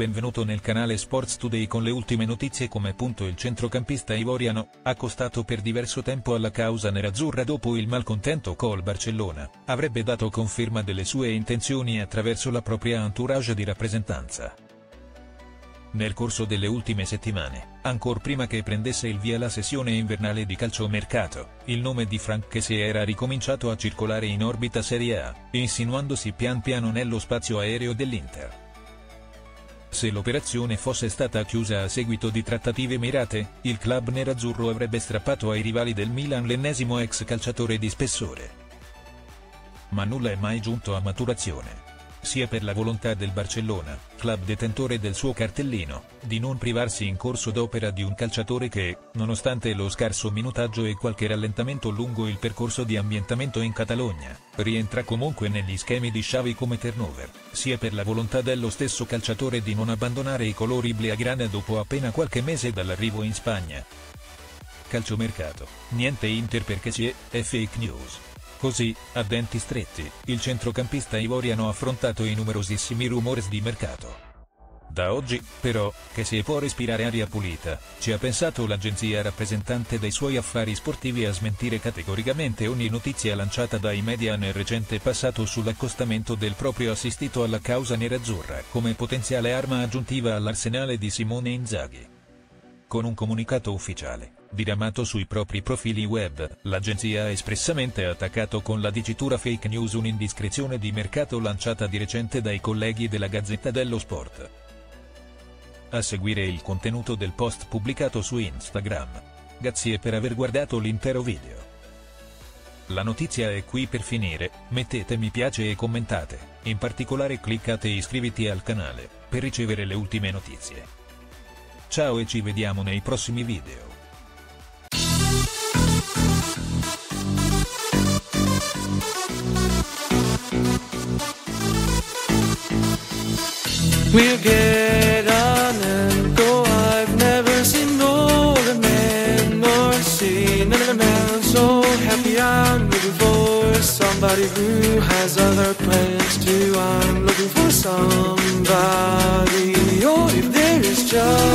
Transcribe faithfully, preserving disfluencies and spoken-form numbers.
benvenuto nel canale Sports Today con le ultime notizie. Come appunto il centrocampista ivoriano, accostato per diverso tempo alla causa nerazzurra dopo il malcontento col Barcellona, avrebbe dato conferma delle sue intenzioni attraverso la propria entourage di rappresentanza. Nel corso delle ultime settimane, ancor prima che prendesse il via la sessione invernale di calciomercato, il nome di Franck Kessie era ricominciato a circolare in orbita Serie A, insinuandosi pian piano nello spazio aereo dell'Inter. Se l'operazione fosse stata chiusa a seguito di trattative mirate, il club nerazzurro avrebbe strappato ai rivali del Milan l'ennesimo ex calciatore di spessore. Ma nulla è mai giunto a maturazione. Sia per la volontà del Barcellona, club detentore del suo cartellino, di non privarsi in corso d'opera di un calciatore che, nonostante lo scarso minutaggio e qualche rallentamento lungo il percorso di ambientamento in Catalogna, rientra comunque negli schemi di Xavi come turnover, sia per la volontà dello stesso calciatore di non abbandonare i colori blaugrana dopo appena qualche mese dall'arrivo in Spagna. Calciomercato, niente Inter per Kessie, è fake news. Così, a denti stretti, il centrocampista ivoriano ha affrontato i numerosissimi rumors di mercato. Da oggi, però, Kessie può respirare aria pulita, ci ha pensato l'agenzia rappresentante dei suoi affari sportivi a smentire categoricamente ogni notizia lanciata dai media nel recente passato sull'accostamento del proprio assistito alla causa nerazzurra come potenziale arma aggiuntiva all'arsenale di Simone Inzaghi. Con un comunicato ufficiale, diramato sui propri profili web, l'agenzia ha espressamente attaccato con la dicitura fake news un'indiscrezione di mercato lanciata di recente dai colleghi della Gazzetta dello Sport. A seguire il contenuto del post pubblicato su Instagram. Grazie per aver guardato l'intero video. La notizia è qui per finire, mettete mi piace e commentate, in particolare cliccate iscriviti al canale, per ricevere le ultime notizie. Ciao e ci vediamo nei prossimi video. We'll get on and go. I've never seen older men nor seen another man so happy. I'm looking for somebody who has other plans too. I'm looking for somebody. Oh, if there is just